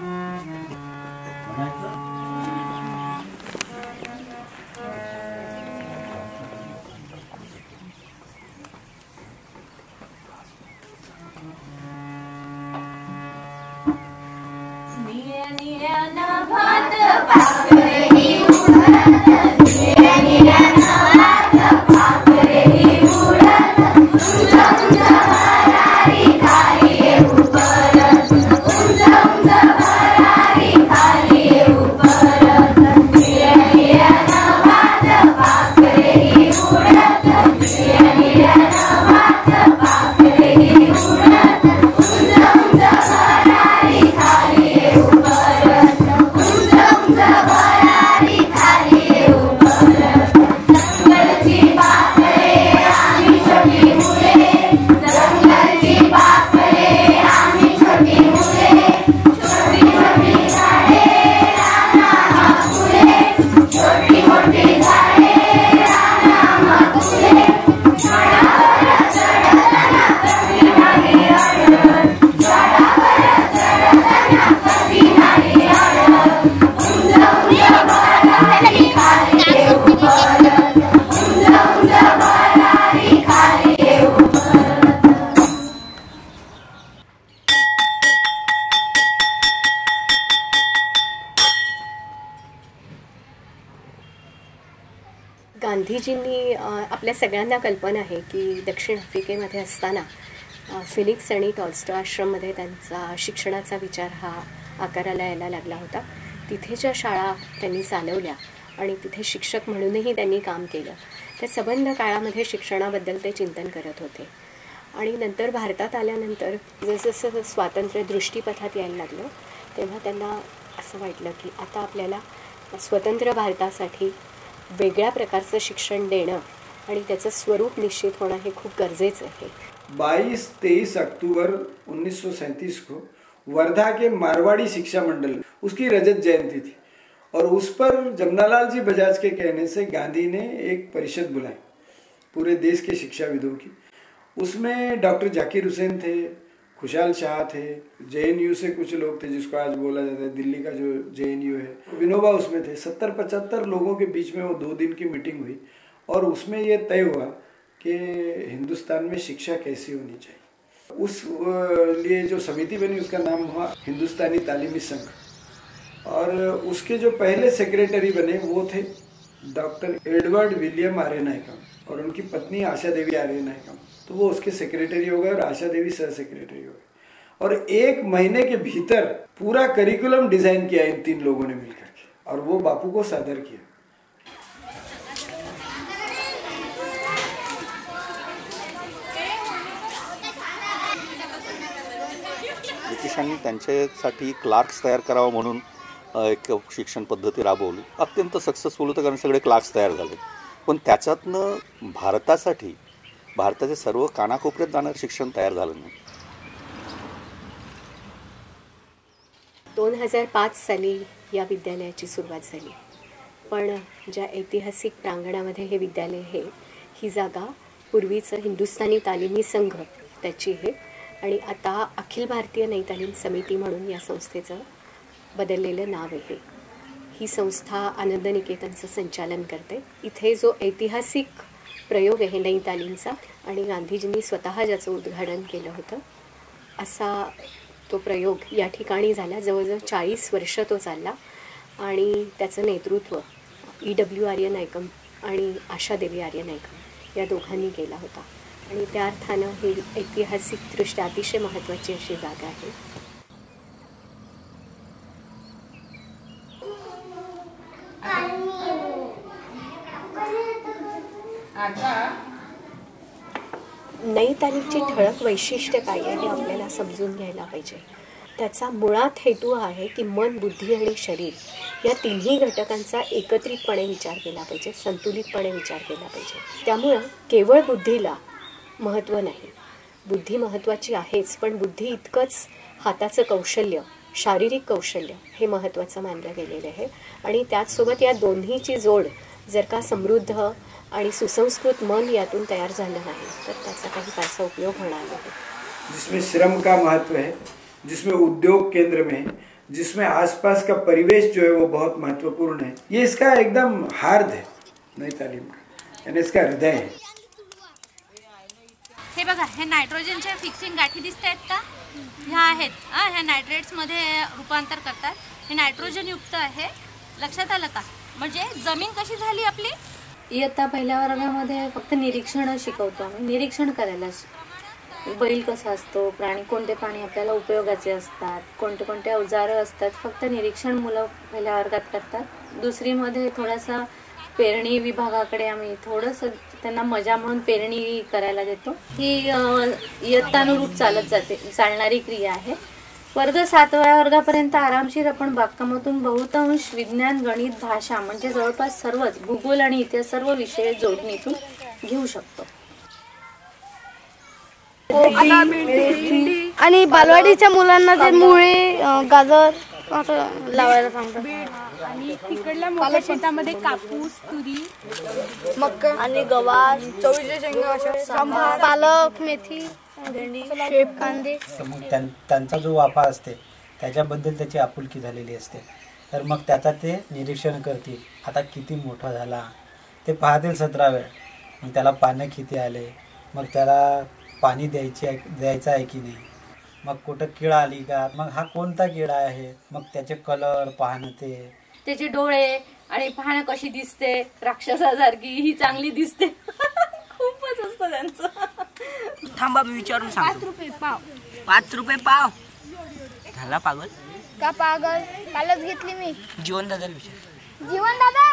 गांधीजींनी आपल्या सगळ्यांना कल्पना आहे की दक्षिण आफ्रिकेमध्ये असताना फिनिक्स आणि टॉल्स्टॉय आश्रममध्ये त्यांचा शिक्षणाचा विचार हा आकाराला यायला लागला होता. तिथे ज्या शाळा त्यांनी चालवल्या आणि तिथे शिक्षक म्हणूनही त्यांनी काम केलं, त्या संबंध काळामध्ये शिक्षणाबद्दल ते चिंतन करत होते. आणि नंतर भारतात आल्यानंतर जसं स्वातंत्र्य दृष्टीपथात यायला लागलं तेव्हा त्यांना असं वाटलं की आता आपल्याला स्वतंत्र भारतासाठी वेगळ्या प्रकारचं शिक्षण देणं आणि त्याचं स्वरूप निश्चित होणं हे खूप गरजेचं आहे. 22-23 अक्टूबर 1937 को वर्धा के मारवाड़ी शिक्षा मंडल उसकी रजत जयंती थी और उस पर जमनालाल जी बजाज के कहने से गांधी ने एक परिषद बुलाई पूरे देश के शिक्षाविदों की. उसमें डॉक्टर जाकिर हुसैन थे, खुशहाल शाह थे, JNU से कुछ लोग थे जिसको आज बोला जाता है दिल्ली का जो JNU है, विनोबा उसमें थे. 70-75 लोगों के बीच में वो 2 दिन की मीटिंग हुई और उसमें ये तय हुआ कि हिंदुस्तान में शिक्षा कैसी होनी चाहिए. उस लिए जो समिति बनी उसका नाम हुआ हिंदुस्तानी तालीमी संघ और उसके जो पहले सेक्रेटरी बने वो थे doctor Edward William Aryanayakam और उनकी पत्नी आशा देवी आर्य नायकम. तो वो उसके सेक्रेटरी हो गए और आशा देवी सह सेक्रेटरी हो गए और 1 महीने के भीतर पूरा करिकुलम डिजाइन किया इन 3 लोगों ने मिलकर के और वो बापू को सादर किया. ब्रिटिशांनी त्यांच्यासाठी क्लार्क्स तयार करावं म्हणून एक शिक्षण पद्धती राबवली. अत्यंत सक्सेसफुल होतं कारण सगळे क्लार्क्स तयार झाले. पण त्याच्यातनं भारतासाठी भारताचे सर्व कानाकोपऱ्यात जाणारं शिक्षण तयार झालं नाही. 2005 साली या विद्यालयाची सुरुवात झाली. पण ज्या ऐतिहासिक प्रांगणामध्ये हे विद्यालय आहे ही जागा पूर्वीचं हिंदुस्थानी तालिमी संघ त्याची आहे आणि आता अखिल भारतीय नई तालीम समिती म्हणून या संस्थेचं बदललेलं नाव आहे. ही संस्था आनंद निकेतनचं संचालन करते. इथे जो ऐतिहासिक प्रयोग आहे नई तालीमचा आणि गांधीजींनी स्वतः ज्याचं उद्घाटन केलं होतं असा तो प्रयोग या ठिकाणी झाला. जवळजवळ 40 वर्ष तो चालला आणि त्याचं नेतृत्व EW आर्य नायकम आणि आशा देवी आर्य नायकम या दोघांनी केला होता आणि त्या अर्थानं ही ऐतिहासिकदृष्ट्या अतिशय महत्त्वाची अशी जागा आहे. नई तालीमची ठळक वैशिष्ट्य काय आहे हे आपल्याला समजून घ्यायला पाहिजे. त्याचा मुळात हेतू आहे की मन, बुद्धी आणि शरीर या तिन्ही घटकांचा एकत्रितपणे विचार केला पाहिजे, संतुलितपणे विचार केला पाहिजे. त्यामुळं केवळ बुद्धीला महत्त्व नाही, बुद्धी महत्त्वाची आहेच, पण बुद्धी इतकंच हाताचं कौशल्य, शारीरिक कौशल्य हे महत्त्वाचं मानलं गेलेलं आहे आणि त्याचसोबत या दोन्हीची जोड जर का समृद्ध आणि सुसंस्कृत मन यातून तयार झालं नाही तर त्याचा काही फारसा उपयोग होणार नाही. जिसमें श्रम का महत्व है, जिसमें उद्योग केंद्र में जिसमें आसपास का परिवेश जो है वो बहुत महत्वपूर्ण है। ये इसका एकदम हार्द है नई तालीम का, यानी इसका हृदय है। हे बघा, हे नायट्रोजनच्या फिक्सिंग गाठी दिसत आहेत का? ह्या आहेत, ह्या नायट्रेट्समध्ये रूपांतर करतात। हे नायट्रोजन युक्त आहे, लक्षात आलं का? म्हणजे जमीन कशी झाली आपली? इयत्ता पहिल्या वर्गामध्ये फक्त निरीक्षण शिकवतो आम्ही, निरीक्षण करायला। बैल कसा असतो, प्राणी कोणते प्राणी आपल्याला उपयोगाचे असतात, कोणते कोणते अवजारं असतात, फक्त निरीक्षण मुलं पहिल्या वर्गात करतात। दुसरीमध्ये थोडासा पेरणी विभागाकडे आम्ही थोडंसं त्यांना मजा म्हणून पेरणी करायला देतो। ही इयत्तानुरूप चालणारी क्रिया आहे। वर्ग 7व्या वर्गापर्यंत आरामशीर आपण बागकामातून बहुतांश विज्ञान, गणित, भाषा म्हणजे जवळपास सर्वच, भूगोल आणि इतिहास सर्व विषय जोडणीतून घेऊ शकतो। आणि बालवाडीच्या मुलांना ते मुळे, गाजर असं लावायला सांगतात। आणि तिकडल्या मोठ्या शेतामध्ये कापूस, तुरी, मक्का आणि गवार, चवळीच्या शेंगा, अशा पालक, मेथी, भेंडी, कांदे। मग त्यांचा जो वाफा असते त्याच्याबद्दल त्याची आपुलकी झालेली असते, तर मग त्याचा ते निरीक्षण करतील। आता किती मोठा झाला ते पाहतील 17 वेळ, मग त्याला पानं किती आले, मग त्याला पाणी द्यायचं आहे की नाही, मग कुठं किडा आली का, मग हा कोणता किडा आहे, मग त्याचे कलर पाहणं, त्याचे डोळे आणि पाहणं कशी दिसते, राक्षसासारखी ही चांगली दिसते, खूपच असतं त्यांचं। थांबा मी विचारून सांगतो। 5 रुपये पाव। 5 रुपये पाव झाला पागल का? पागल कालच घेतली मी। जीवन दादा विचार। जीवन दादा,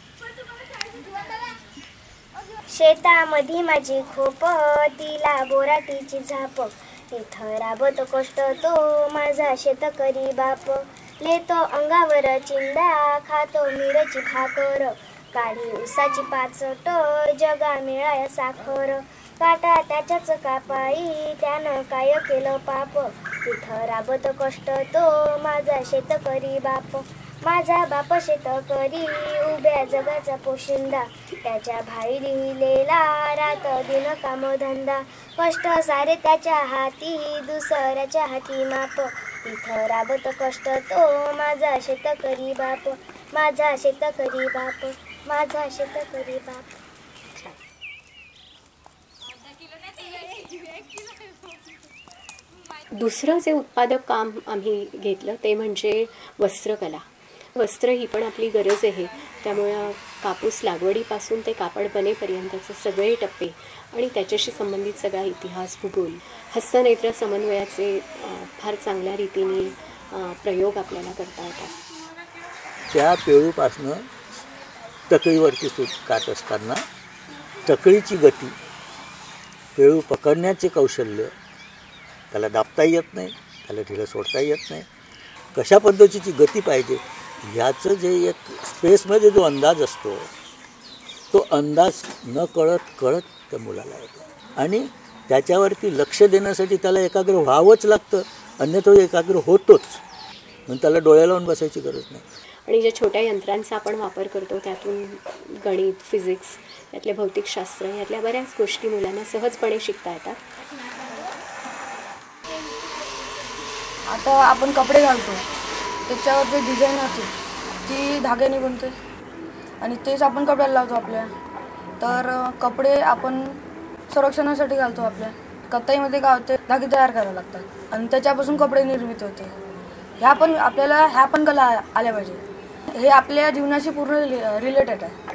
शेतामध्ये माझी खोप, तिला बोराटीची झाप, इथं राबतो कष्ट तो माझा शेतकरी बाप, लेतो अंगावर चिंदा, खातो मिरची भाकर, काढी उसाची पाचट, जगा मिळाया साखर, काटा त्याच्याच कापाई, त्यानं काय केलं पाप, इथं राबतो कष्ट तो माझा शेतकरी बाप, माझा बाप शेतकरी उभ्या जगाचा पोशिंदा, त्याच्या भाई लिहिलेला रात दिन कामधंदा, कष्ट सारे त्याच्या हाती, दुसऱ्याच्या हाती माप, इथं राबत कष्ट तो माझा शेतकरी बाप, माझा शेतकरी बाप, माझा शेतकरी बाप। दुसरं जे उत्पादक काम आम्ही घेतलं ते म्हणजे वस्त्रकला। वस्त्र ही पण आपली गरज आहे, त्यामुळे कापूस लागवडीपासून ते कापड बनेपर्यंतचे सगळे टप्पे आणि त्याच्याशी संबंधित सगळा इतिहास, भूगोल, हस्तनेत्र समन्वयाचे फार चांगल्या रीतीने प्रयोग आपल्याला करता येतात। त्या पेरूपासनं टकळीवरती सूत काढत असताना टकळीची गती, पेरू पकडण्याचे कौशल्य, त्याला दाबता येत नाही, त्याला ढिलं सोडता येत नाही, कशा पद्धतीची गती पाहिजे ह्याचं जे एक स्पेसमध्ये जो अंदाज असतो, तो अंदाज न कळत त्या मुलाला येतो आणि त्याच्यावरती लक्ष देण्यासाठी त्याला एकाग्र व्हावंच लागतं, अन्यथा एकाग्र होतोच, म्हणून त्याला डोळ्या लावून बसायची गरज नाही। आणि ज्या छोट्या यंत्रांचा आपण वापर करतो त्यातून गणित, फिजिक्स, यातले भौतिकशास्त्र, यातल्या बऱ्याच गोष्टी मुलांना सहजपणे शिकता येतात। आता आपण कपडे घालतो, त्याच्यावर जे डिझाईन होती ती धाग्याने बनते आणि तेच आपण कपड्याला लावतो आपल्या। तर कपडे आपण संरक्षणासाठी घालतो आपल्या। कताईमध्ये काय होते, धागे तयार करावे लागतात आणि त्याच्यापासून कपडे निर्मित होते। ह्या पण कला आल्या पाहिजे, हे आपल्या जीवनाशी पूर्ण रिलेटेड आहे।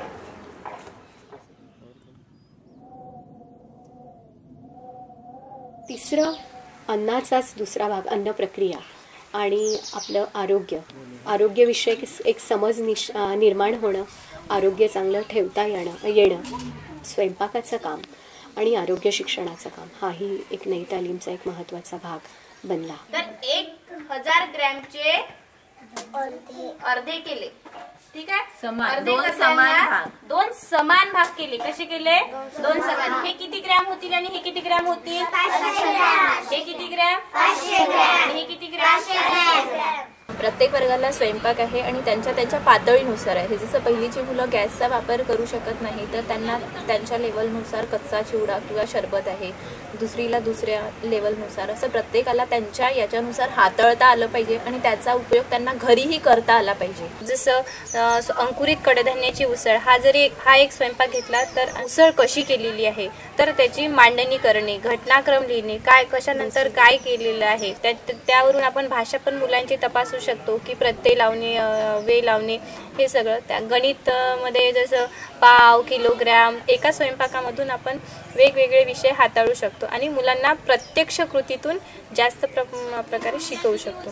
तिसरं अन्नाचाच दुसरा भाग, अन्न प्रक्रिया आणि आपलं आरोग्यविषयक एक समज निर्माण होणं, आरोग्य चांगलं ठेवता येणं, स्वयंपाकाचं काम आणि आरोग्य शिक्षणाचं काम, हाही एक नई तालीमचा एक महत्त्वाचा भाग बनला। तर 1000 ग्रॅमचे अर्धे केले, ठीक आहे, दोन समान भाग केले। कसे केले? 2 समान। हे किती ग्रॅम होतील आणि हे किती ग्रॅम होतील? 500 ग्रॅम। हे किती ग्रॅम? 500 ग्रॅम। आणि हे किती ग्रॅम? 500 ग्रॅम। प्रत्येक वर्गाला स्वयंपाक आहे आणि त्यांच्या पातळीनुसार आहे. जसं पहिलीची मुलं गॅसचा वापर करू शकत नाही तर त्यांना त्यांच्या लेवलनुसार कच्चा चिवडा किंवा सरबत आहे, दुसरीला दुसऱ्या लेवलनुसार, असं प्रत्येकाला त्यांच्या याच्यानुसार हाताळता आलं पाहिजे आणि त्याचा उपयोग त्यांना घरीही करता आला पाहिजे. जसं अंकुरित कडधान्याची उसळ हा एक स्वयंपाक घेतला तर उसळ कशी केलेली आहे तर त्याची मांडणी करणे, घटनाक्रम लिहिणे, काय कशानंतर काय केलेलं आहे, त्यावरून आपण भाषा पण मुलांची तपासू शकतो की प्रत्यय लावणे, वे लावणे, हे सगळं. त्या गणितमध्ये जसं पाव, किलोग्रॅम, एका स्वयंपाकामधून आपण वेगवेगळे विषय हाताळू शकतो आणि मुलांना प्रत्यक्ष कृतीतून जास्त प्रकारे शिकवू शकतो.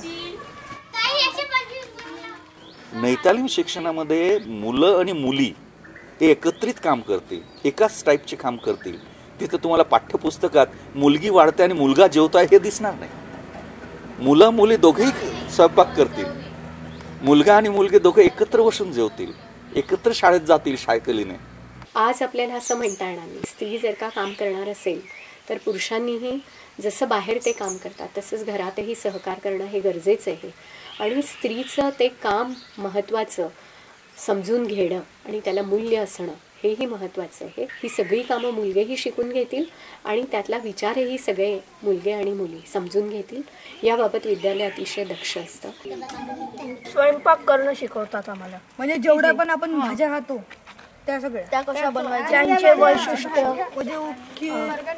नैतालीम शिक्षणामध्ये मुलं आणि मुली हे एकत्रित काम करतील, एकाच टाईपचे काम करतील. तिथं तुम्हाला पाठ्यपुस्तकात मुलगी वाढते आणि मुलगा जेवतोय हे दिसणार नाही. मुलं मुली दोघेही स्वयंपाक करतील, मुलगा आणि मुलगी दोघे एकत्र बसून जेवतील, एकत्र शाळेत जातील सायकलीने. आज आपल्याला असं म्हणता येणार नाही. स्त्री जर का काम करणार असेल तर पुरुषांनीही जसं बाहेर ते काम करतात तसंच घरातही सहकार करणं हे गरजेचं आहे. आणि स्त्रीचं ते काम महत्त्वाचं समजून घेणं आणि त्याला मूल्य असणं हेही महत्त्वाचं आहे. ही सगळी कामं मुलगेही शिकून घेतील आणि त्यातला विचारही सगळे मुलगे आणि मुली समजून घेतील. याबाबत विद्यालय अतिशय दक्ष असतं. स्वयंपाक करणं शिकवतात आम्हाला, म्हणजे जेवढ्या पण आपण भाज्या खातो त्या सगळ्या त्या कशा बनवायच्या, त्यांचे वैशिष्ट्य, म्हणजे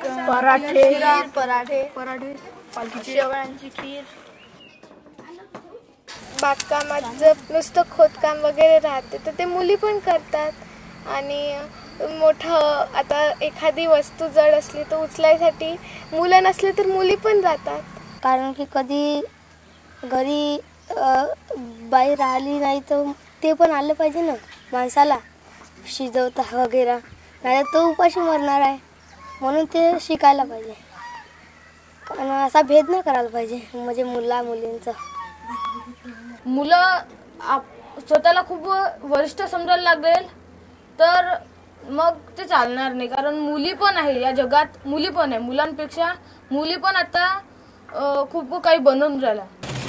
पराठे, शेवळ्यांची खीर. बागकामात जर नुसतं खोदकाम वगैरे राहते तर ते मुली पण करतात. आणि मोठं आता एखादी वस्तू जड असली तर उचलायसाठी मुलं नसले तर मुली पण जातात. कारण की कधी घरी बाई राहिली नाही तर ते पण आलं पाहिजे ना माणसाला शिजवता वगैरे, नाही तर तो उपाशी मरणार आहे. म्हणून ते शिकायला पाहिजे आणि असा भेद नाही करायला पाहिजे म्हणजे मुलींचा. मुलं स्वतःला खूप वरिष्ठ समजायला लागेल तर मग ते चालणार नाही. कारण मुली पण आहे या जगात, मुली पण आहे, मुलांपेक्षा मुली पण आता खूप काही बनवून राहिला.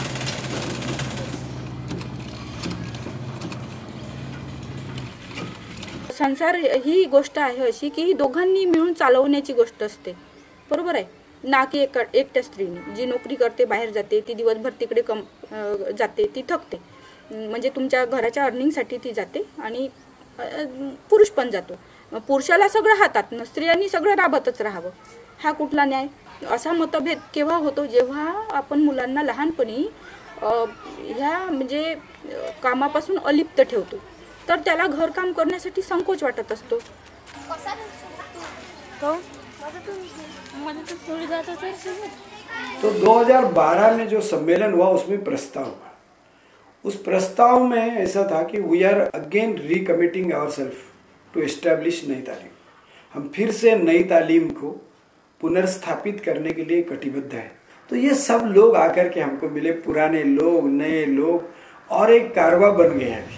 संसार ही गोष्ट आहे अशी की दोघांनी मिळून चालवण्याची गोष्ट असते, बरोबर आहे ना. की एकट्या स्त्रीने जी नोकरी करते, बाहेर जाते, ती दिवसभर तिकडे जाते, ती थकते, म्हणजे तुमच्या घराच्या अर्निंगसाठी ती जाते आणि पुरुष पण जातो. पुरुषाला सगळं हातात, स्त्रियांनी सगळं राबतच राहावं, हा कुठला न्याय? असा मतभेद केव्हा होतो? जेव्हा आपण मुलांना लहानपणी ह्या म्हणजे कामापासून अलिप्त ठेवतो तर त्याला घरकाम करण्यासाठी संकोच वाटत असतो. तो 2012 में जो सम्मेलन हुआ उसमें प्रस्ताव हुआ. उस प्रस्ताव में ऐसा था कि we are again recommitting ourselves to establish Nai Talim. हम फिर से नई तालीम को पुनर्स्थापित करने के लिए कटिबद्ध है. तो ये सब लोग आकर के हमको मिले, पुराने लोग, नए लोग, और एक कारवा बन गया है.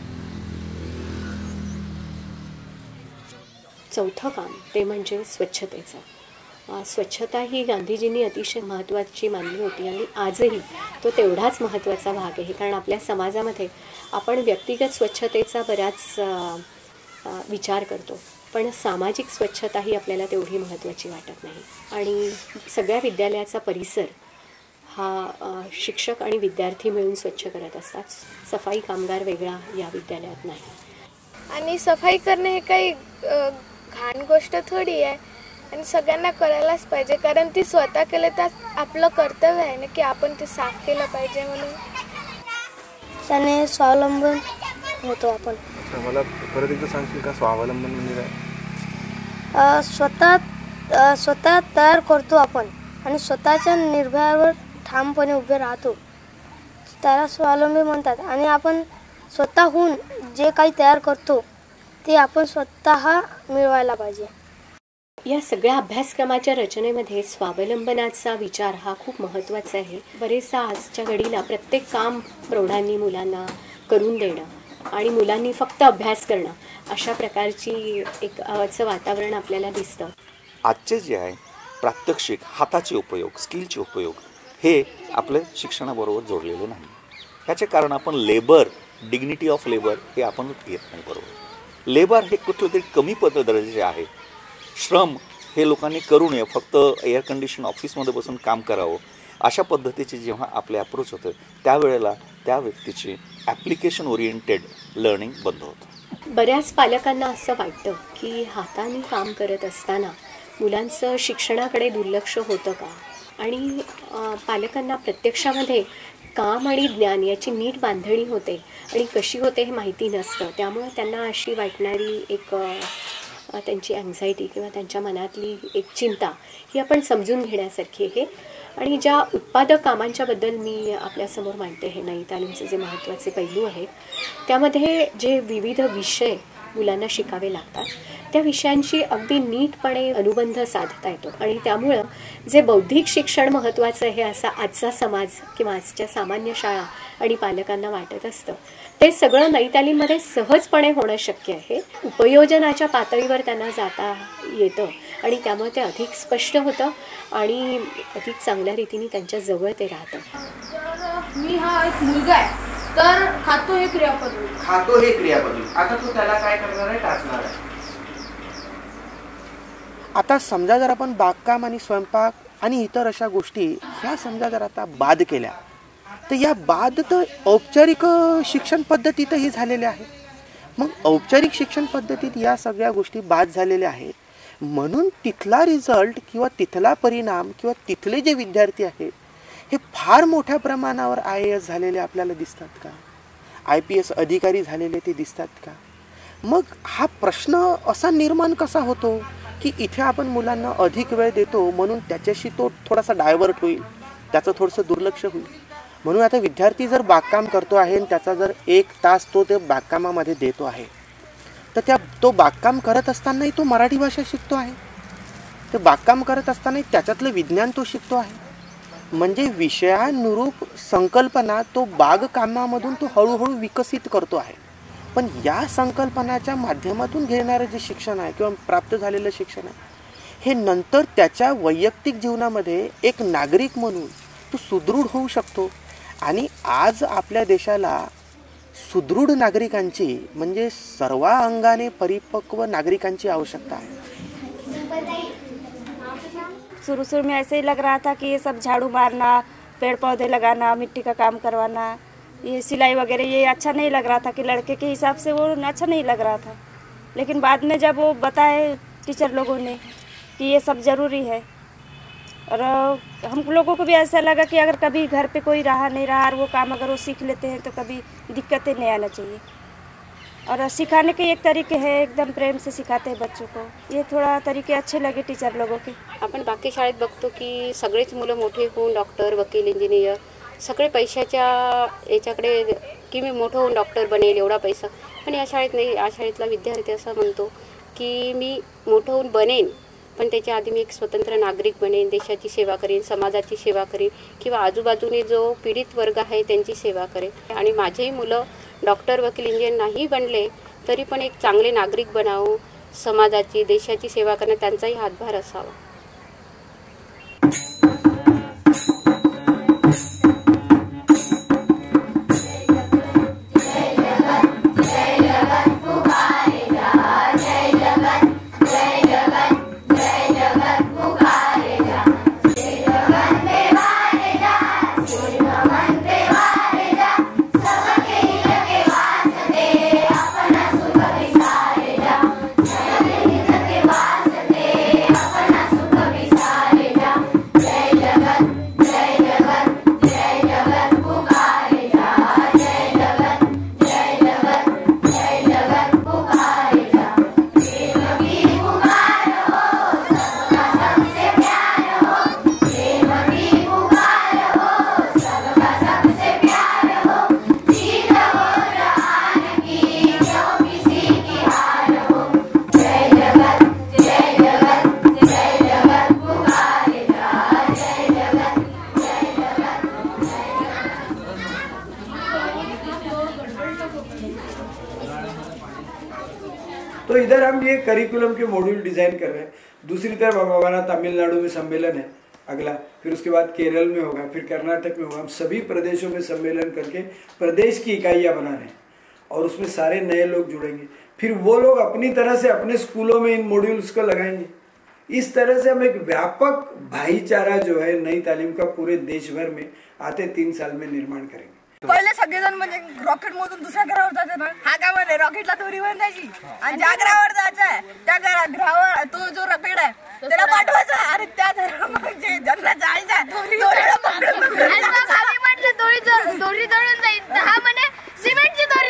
चौथं काम ते म्हणजे स्वच्छतेचं. स्वच्छता ही गांधीजींनी अतिशय महत्त्वाची मानली होती आणि आजही तो तेवढाच महत्त्वाचा भाग आहे. कारण आपल्या समाजामध्ये आपण व्यक्तिगत स्वच्छतेचा बराच विचार करतो, पण सामाजिक स्वच्छता ही आपल्याला तेवढी महत्त्वाची वाटत नाही. आणि सगळ्या विद्यालयाचा परिसर हा शिक्षक आणि विद्यार्थी मिळून स्वच्छ करत असतात. सफाई कामगार वेगळा या विद्यालयात नाही. आणि सफाई करणे हे काही घाण गोष्ट थोडी आहे आणि सगळ्यांना करायलाच पाहिजे. कारण ती स्वतः केलं तर आपलं कर्तव्य आहे ना की आपण ते साफ केलं पाहिजे. म्हणून त्याने स्वावलंबन होतो आपण. मला परत एकदा सांगशील का स्वावलंबन म्हणजे काय? स्वतः तयार करतो आपण आणि स्वतःच्या निर्भयावर ठामपणे उभे राहतो, त्याला स्वावलंबी म्हणतात. आणि आपण स्वतःहून जे काही तयार करतो ते आपण स्वतः मिळवायला पाहिजे. या सगळ्या अभ्यासक्रमाच्या रचनेमध्ये स्वावलंबनाचा विचार हा खूप महत्त्वाचा आहे. बरेचदा आजच्या घडीला प्रत्येक काम प्रौढांनी मुलांना करून देणं आणि मुलांनी फक्त अभ्यास करणं अशा प्रकारची एक वातावरण आपल्याला दिसतं. आजचे जे आहे प्रात्यक्षिक, हाताचे उपयोग, स्किलचे उपयोग हे आपल्या शिक्षणाबरोबर जोडलेले नाही. ह्याचे कारण आपण लेबर, डिग्निटी ऑफ लेबर हे आपण घेत नाही. बरोबर, लेबर हे कुठलं तरी कमी दर्जाचे आहे. श्रम हे लोकांनी करू नये, फक्त एअर कंडिशन ऑफिसमध्ये बसून काम करावं, अशा पद्धतीचे जेव्हा आपले अप्रोच होतं त्यावेळेला त्या व्यक्तीची ॲप्लिकेशन ओरिएंटेड लर्निंग बंद होतं. बऱ्याच पालकांना असं वाटतं की हाताने काम करत असताना मुलांचं शिक्षणाकडे दुर्लक्ष होतं का, आणि पालकांना प्रत्यक्षामध्ये काम आणि ज्ञान याची नीट बांधणी होते आणि कशी होते हे माहिती नसतं. त्यामुळे त्यांना अशी वाटणारी एक त्यांची अँझायटी किंवा त्यांच्या मनातली एक चिंता ही आपण समजून घेण्यासारखी आहे. आणि ज्या उत्पादक कामांच्याबद्दल मी आपल्यासमोर मांडते हे नाई तालीमचे जे महत्त्वाचे पैलू आहेत, त्यामध्ये जे विविध विषय मुलांना शिकावे लागतात त्या विषयांशी अगदी नीटपणे अनुबंध साधता येतो. आणि त्यामुळं जे बौद्धिक शिक्षण महत्त्वाचं आहे असं आजचा समाज किंवा आजच्या सामान्य शाळा आणि पालकांना वाटत असतं, ते सगळं नई तालीममध्ये सहजपणे होणं शक्य आहे. उपयोजनाच्या पातळीवर त्यांना जाता येतं आणि त्यामुळे ते अधिक स्पष्ट होतं आणि अधिक चांगल्या रीतीने त्यांच्या जवळ ते राहतं. जर मी हा एक मुलगा आहे तर खातो हे क्रियापद होईल. खातो हे क्रियापद होईल. आता तू त्याला काय करणार आहे, टाचणार आहे. आता समजा जर आपण बागकाम आणि स्वयंपाक आणि इतर अशा गोष्टी ह्या समजा जर आता बाद केल्या, तर या बाद तर औपचारिक शिक्षण पद्धतीतही झालेल्या आहेत. मग औपचारिक शिक्षण पद्धतीत या सगळ्या गोष्टी बाद झालेल्या आहेत, म्हणून तिथला रिझल्ट किंवा तिथला परिणाम किंवा तिथले जे विद्यार्थी आहेत हे फार मोठ्या प्रमाणावर IAS झालेले आपल्याला दिसतात का, IPS अधिकारी झालेले ते दिसतात का. मग हा प्रश्न असा निर्माण कसा होतो की इथे आपण मुलांना अधिक वेळ देतो म्हणून त्याच्याशी तो थोडासा डायव्हर्ट होईल, त्याचं थोडंसं दुर्लक्ष होईल. म्हणून आता विद्यार्थी जर बागकाम करतो आहे आणि त्याचा जर 1 तास तो ते बागकामामध्ये देतो आहे, तर तो बागकाम करत असतानाही तो मराठी भाषा शिकतो आहे, ते बागकाम करत असतानाही त्याच्यातलं विज्ञान तो शिकतो आहे. म्हणजे विषयानुरूप संकल्पना तो बागकामामधून तो हळूहळू विकसित करतो आहे. पण या संकल्पनाच्या माध्यमातून घेणारं जे शिक्षण आहे किंवा प्राप्त झालेलं शिक्षण आहे, हे नंतर त्याच्या वैयक्तिक जीवनामध्ये एक नागरिक म्हणून तो सुदृढ होऊ शकतो. आणि आज आपल्या देशाला सुदृढ नागरिकांची म्हणजे सर्व अंगाने परिपक्व नागरिकांची आवश्यकता आहे. शुरू में ऐसे ही लग रहा था कि ये सब झाड़ू मारना, पेड़ पौधे लगाना, मिट्टी का काम करवाना, ये सिलाई वगैरह ये अच्छा नहीं लग रहा था कि लड़के के हिसाब से वो अच्छा नहीं लग रहा था. लेकिन बाद में जब वो बताए टीचर लोगों ने कि ये सब ज़रूरी है, और हम लोगों को भी ऐसा लगा कि अगर कभी घर पे कोई रहा नहीं रहा और वो काम अगर वो सीख लेते हैं तो कभी दिक्कतें नहीं आना चाहिए. और सिखाने के एक तरीके हैं, एकदम प्रेम से सिखाते हैं बच्चों को. ये थोड़ा तरीके अच्छे लगे टीचर लोगों के. आपण बाकी शाळेत बघतो की सगळेच मुलं मोठे होऊन डॉक्टर, वकील, इंजिनियर, सगळे पैशाच्या याच्याकडे की मी मोठं होऊन डॉक्टर बनेल एवढा पैसा. पण या शाळेत नाही. या शाळेतला विद्यार्थी असा म्हणतो की मी मोठं होऊन बनेन, पण त्याच्या आधी मी एक स्वतंत्र नागरिक बनेन, देशाची सेवा करेन, समाजाची सेवा करेन किंवा आजूबाजूने जो पीडित वर्ग आहे त्यांची सेवा करेन. आणि माझेही मुलं डॉक्टर, वकील, इंजिनियर नाही बनले तरी पण एक चांगले नागरिक बनावं, समाजाची, देशाची सेवा करण्यात त्यांचाही हातभार असावा. तो इधर हम ये करिकुलम के मॉड्यूल डिजाइन कर रहे हैं. दूसरी तरफ हमारा तमिलनाडु में सम्मेलन है अगला, फिर उसके बाद केरल में होगा, फिर कर्नाटक में होगा। हम सभी प्रदेशों में सम्मेलन करके प्रदेश की इकाइयाँ बना रहे हैं और उसमें सारे नए लोग जुड़ेंगे। फिर वो लोग अपनी तरह से अपने स्कूलों में इन मॉड्यूल्स को लगाएंगे। इस तरह से हम एक व्यापक भाईचारा जो है नई तालीम का पूरे देश भर में आते 3 साल में निर्माण करेंगे। पहिले सगळेजण म्हणजे रॉकेट मधून दुसऱ्या ग्रहावर जाते ना, हा काय म्हणे रॉकेटला दोरी बांधायची आणि ज्या ग्रहावर जायचंय त्या ग्रहावर तो जो रॉकेट आहे त्याला पाठवायचा आणि त्या म्हणजे ज्यांना जायचं दोरीला पकडून दोरी जळून जाईल, हा म्हणे सिमेंटची दोरी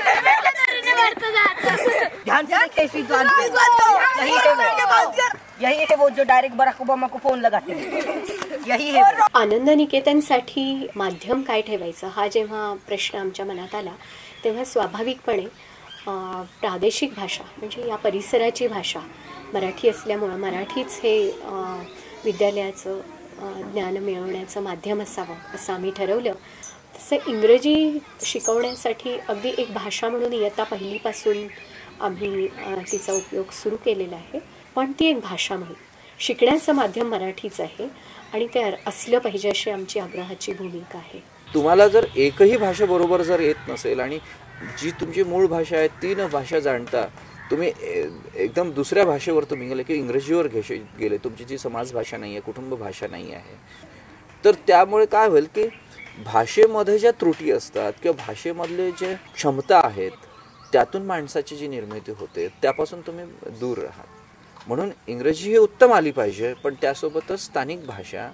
यही है वो जो डायरेक्ट बराक ओबामा को फोन लगाते हैं, यही है। आनंद निकेतनसाठी माध्यम काय ठेवायचं हा जेव्हा प्रश्न आमच्या मनात आला तेव्हा स्वाभाविकपणे प्रादेशिक भाषा म्हणजे या परिसराची भाषा मराठी असल्यामुळं मराठीच हे विद्यालयाचं ज्ञान मिळवण्याचं माध्यम असावं असं आम्ही ठरवलं। तसं इंग्रजी शिकवण्यासाठी अगदी एक भाषा म्हणून इयत्ता पहिलीपासून आम्ही तिचा उपयोग सुरू केलेला आहे, पण ती एक भाषा म्हणून शिकण्याचं माध्यम मराठीच आहे आणि ते असलं पाहिजे अशी आमची आग्रहाची भूमिका आहे। तुम्हाला जर एकही भाषा बरोबर जर येत नसेल आणि जी तुमची मूळ भाषा आहे ती न भाषा जाणता तुम्ही एकदम दुसऱ्या भाषेवर तुम्ही गेले की इंग्रजीवर गेले, तुमची जी समाज भाषा नाही आहे, कुटुंब भाषा नाही आहे, तर त्यामुळे काय होईल की भाषेमध्ये ज्या त्रुटी असतात किंवा भाषेमधले जे क्षमता आहेत त्यातून माणसाची जी निर्मिती होते त्यापासून तुम्ही दूर राहा। म्हणून इंग्रजी ही उत्तम आली पाहिजे, पण त्यासोबतच स्थानिक भाषा,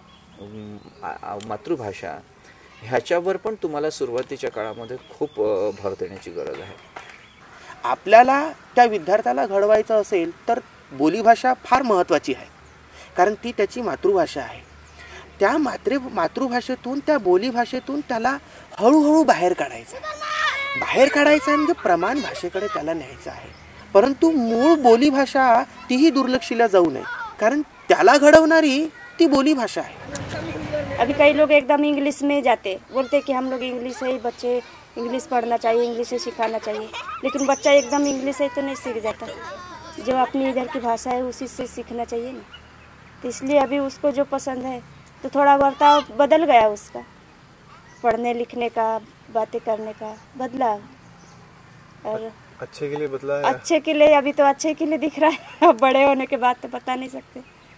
मातृभाषा ह्याच्यावर पण तुम्हाला सुरुवातीच्या काळामध्ये खूप भर देण्याची गरज आहे। आपल्याला त्या विद्यार्थ्याला घडवायचं असेल तर बोलीभाषा फार महत्त्वाची आहे, कारण ती त्याची मातृभाषा आहे। त्या मातृभाषेतून त्या बोलीभाषेतून त्याला हळूहळू बाहेर काढायचं म्हणजे प्रमाण भाषेकडे त्याला न्यायचं आहे। परंतु मूळ बोलीभाषा तीही दुर्लक्षिला जाऊ नये, कारण त्याला घडवणारी ती बोलीभाषा आहे। अभी कई लोग एकदम इंग्लिश में जाते, बोलते कि हम लोग इंग्लिश है, बच्चे इंग्लिश पढ़ना चाहिए, इंग्लिश से सिखाना चाहिए, लेकिन बच्चा एकदम इंग्लिश है तो नहीं सीख जाता। जो अपनी इधर की भाषा है उसी से सीखना चाहिए ना, तो इसलिए अभी उसको जो पसंद है तो थोड़ा बर्ताव बदल गया उसका, पढ़ने लिखने का, बातें करने का बदला। और अच्छे के लिए बदला है? अच्छे के लिए, अभी तो अच्छे के लिए दिख रहा है, अब बड़े होने के बाद तो बता नहीं सकते।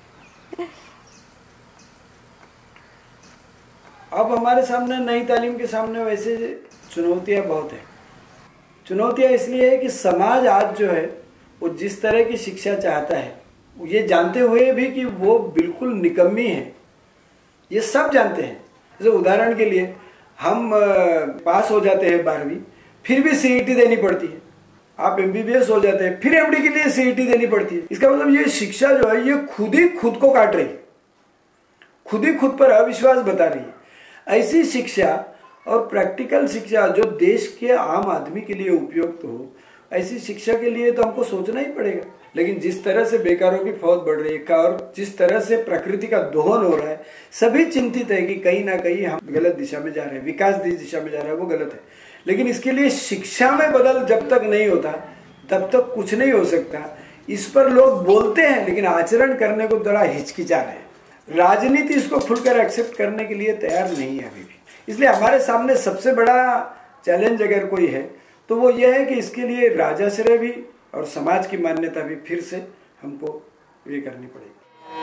अब हमारे सामने नई तालीम के सामने वैसे चुनौतियां बहुत है। चुनौतियां इसलिए है कि समाज आज जो है वो जिस तरह की शिक्षा चाहता है, ये जानते हुए भी कि वो बिल्कुल निकम्मी है, ये सब जानते हैं। जैसे उदाहरण के लिए हम पास हो जाते हैं 12वीं, फिर भी सीईटी देनी पड़ती है। आप एमबीबीएस हो जाते हैं, फिर एमडी के लिए सीईटी देनी पड़ती है। इसका मतलब ये शिक्षा जो है ये खुद ही खुद को काट रही है, खुद ही खुद पर अविश्वास बता रही है। ऐसी शिक्षा और प्रैक्टिकल शिक्षा जो देश के आम आदमी के लिए उपयुक्त हो, ऐसी शिक्षा के लिए तो हमको सोचना ही पड़ेगा। लेकिन जिस तरह से बेकारों की फौज बढ़ रही है और जिस तरह से प्रकृति का दोहन हो रहा है, सभी चिंतित है कि कहीं ना कहीं हम गलत दिशा में जा रहे हैं, विकास जिस दिशा में जा रहा है वो गलत है। लेकिन इसके लिए शिक्षा में बदल जब तक नहीं होता तब तक कुछ नहीं हो सकता। इस पर लोग बोलते हैं लेकिन आचरण करने को थोड़ा हिचकिचा रहे हैं। राजनीति इसको खुलकर एक्सेप्ट करने के लिए तैयार नहीं है अभी भी। इसलिए हमारे सामने सबसे बड़ा चैलेंज अगर कोई है तो वो ये है कि इसके लिए राजाश्रय भी और समाज की मान्यता भी फिर से हमको ये करनी पड़ेगी।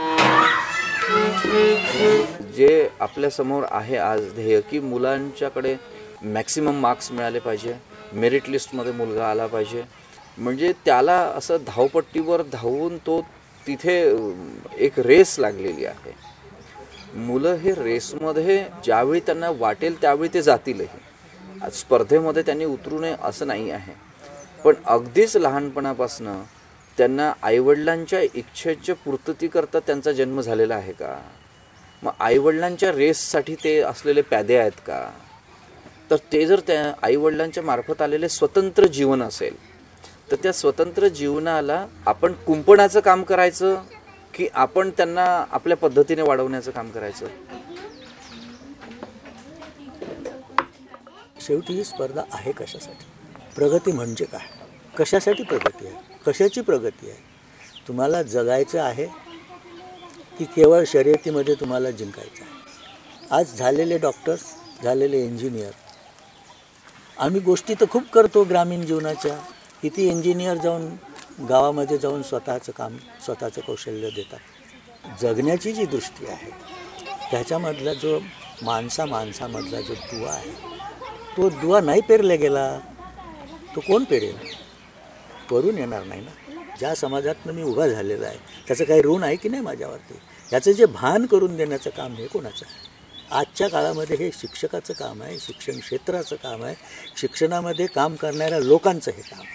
जे आपल्या समोर आहे आज ध्येय की मुलांच्याकडे मॅक्सिमम मार्क्स मिळाले पाहिजे, मेरिट लिस्टमध्ये मुलगा आला पाहिजे, म्हणजे त्याला असं धावपट्टीवर धावून तो तिथे एक रेस लागलेली आहे। मुलं हे रेसमध्ये ज्यावेळी त्यांना वाटेल त्यावेळी ते जातीलही, स्पर्धेमध्ये त्यांनी उतरू नये असं नाही आहे। पण अगदीच लहानपणापासून त्यांना आईवडिलांच्या इच्छेच्या पूर्ततेकरता त्यांचा जन्म झालेला आहे का? मग आईवडिलांच्या रेससाठी ते असलेले प्यादे आहेत का? तर ते जर त्या आईवडिलांच्या मार्फत आलेले स्वतंत्र जीवन असेल तर त्या स्वतंत्र जीवनाला आपण कुंपणाचं काम करायचं की आपण त्यांना आपल्या पद्धतीने वाढवण्याचं काम करायचं? शेवटी ही स्पर्धा आहे कशासाठी? प्रगती म्हणजे काय? कशासाठी प्रगती आहे? कशाची प्रगती आहे? तुम्हाला जगायचं आहे की केवळ शर्यतीमध्ये तुम्हाला जिंकायचं आहे. आज झालेले डॉक्टर्स, झालेले इंजिनियर, आम्ही गोष्टी तर खूप करतो ग्रामीण जीवनाच्या, किती इंजिनियर जाऊन गावामध्ये जाऊन स्वतःचं काम, स्वतःचं कौशल्य देतात. जगण्याची जी दृष्टी आहे त्याच्यामधला जो माणसामधला जो दुवा आहे, तो दुवा नाही पेरला गेला तो कोण पेरेल? वरून येणार नाही ना. ज्या समाजातनं मी उभा झालेला आहे त्याचं काही ऋण आहे की नाही माझ्यावरती, याचं जे भान करून देण्याचं काम हे कोणाचं आहे? आजच्या काळामध्ये हे शिक्षकाचं काम आहे, शिक्षण क्षेत्राचं काम आहे, शिक्षणामध्ये काम करणाऱ्या लोकांचं हे काम आहे.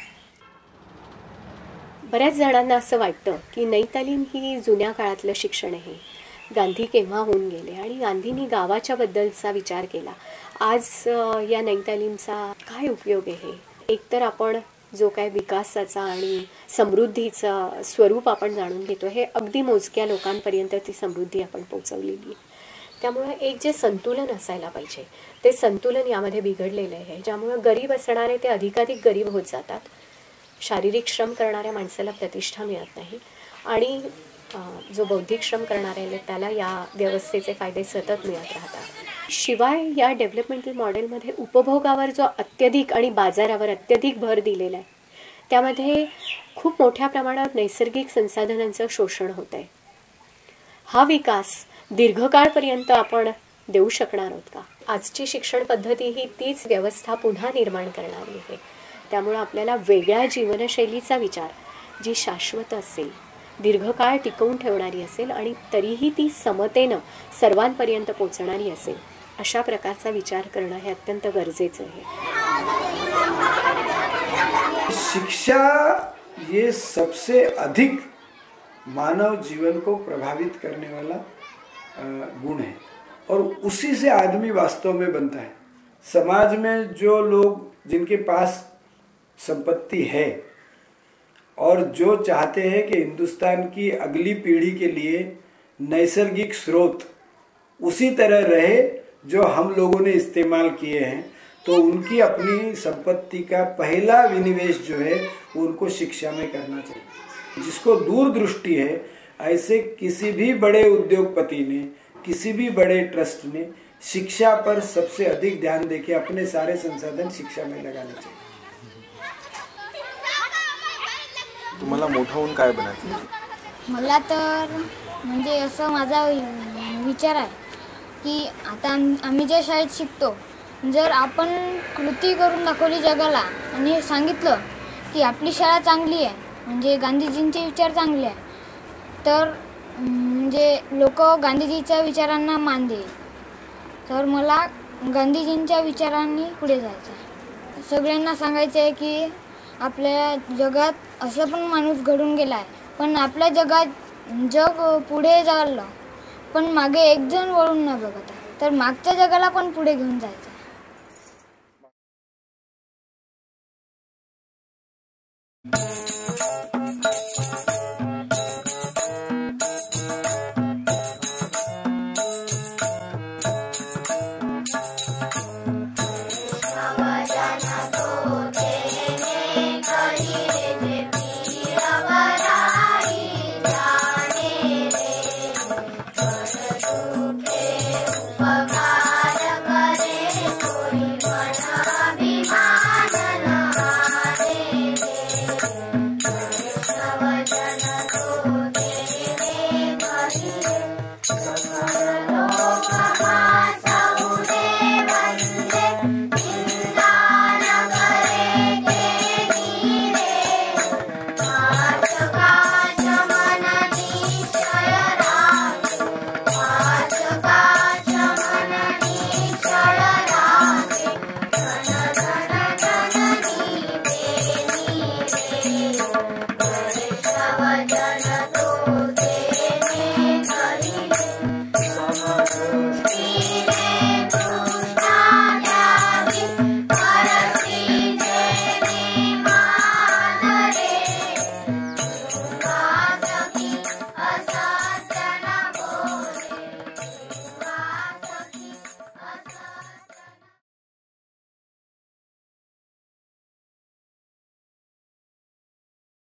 बऱ्याच जणांना असं वाटतं की नई तालीम ही जुन्या काळातलं शिक्षण आहे. गांधी केव्हा होऊन गेले आणि गांधींनी गावाच्या बद्दलचा विचार केला. आज या नई तालीमचा काय उपयोग आहे? एकतर आपण जो काय विकासाचा आणि समृद्धीचा स्वरूप आपण जाणून घेतो, हे अगदी मोजक्या लोकांपर्यंत ती समृद्धी आपण पोहोचवलेली आहे. त्यामुळे एक जे संतुलन असायला पाहिजे ते संतुलन यामध्ये बिघडलेलं आहे, ज्यामुळे गरीब असणारे ते अधिकाधिक गरीब होत जातात. शारीरिक श्रम करणाऱ्या माणसाला प्रतिष्ठा मिळत नाही आणि जो बौद्धिक श्रम करणारे आहे त्याला या व्यवस्थेचे फायदे सतत मिळत राहतात. शिवाय या डेव्हलपमेंटल मॉडेलमध्ये उपभोगावर जो अत्यधिक आणि बाजारावर अत्यधिक भर दिलेला आहे, त्यामध्ये खूप मोठ्या प्रमाणात नैसर्गिक संसाधनांचं शोषण होत आहे. हा विकास दीर्घकाळपर्यंत आपण देऊ शकणार आहोत का? आजची शिक्षण पद्धती ही तीच व्यवस्था पुन्हा निर्माण करणारी आहे. त्यामुळे आपल्याला वेगळ्या जीवनशैलीचा विचार, जी शाश्वत असेल, दीर्घकाळ टिकवून ठेवणारी असेल आणि तरीही ती समतेनं सर्वांपर्यंत पोहोचणारी असेल, अशा प्रकारचा विचार करणं हे अत्यंत गरजेचं आहे. शिक्षा ये सबसे अधिक मानव जीवन को प्रभावित करने वाला गुण है और उसी से आदमी वास्तव में बनता है. समाज में जो लोग जिनके पास संपत्ति है और जो चाहते हैं कि हिंदुस्तान की अगली पीढ़ी के लिए नैसर्गिक स्रोत उसी तरह रहे जो हम लोगों ने इस्तेमाल किए हैं, तो उनकी अपनी संपत्ति का पहला विनिवेश जो है वो उनको शिक्षा में करना चाहिए. जिसको दूरदृष्टि है, ऐसे किसी भी बड़े उद्योगपति ने, किसी भी बड़े ट्रस्ट ने शिक्षा पर सबसे अधिक ध्यान देके अपने सारे संसाधन शिक्षा में लगाने चाहिए. तुम्हाला मोठं होऊन काय बनायचं? मला तर म्हणजे असं माझा विचार आहे की आता आम्ही ज्या शाळेत शिकतो, जर आपण कृती करून दाखवली जगाला आणि सांगितलं की आपली शाळा चांगली आहे, म्हणजे गांधीजींचे विचार चांगले आहे, तर म्हणजे लोक गांधीजीच्या विचारांना मान देईल. तर मला गांधीजींच्या विचारांनी पुढे जायचं आहे. सगळ्यांना सांगायचं आहे की आपल्या जगात असं पण माणूस घडून गेला आहे, पण आपल्या जगात जग पुढे चाललं पण मागे एक जण वळून न बघत आहे, तर मागच्या जगाला पण पुढे घेऊन जायचं.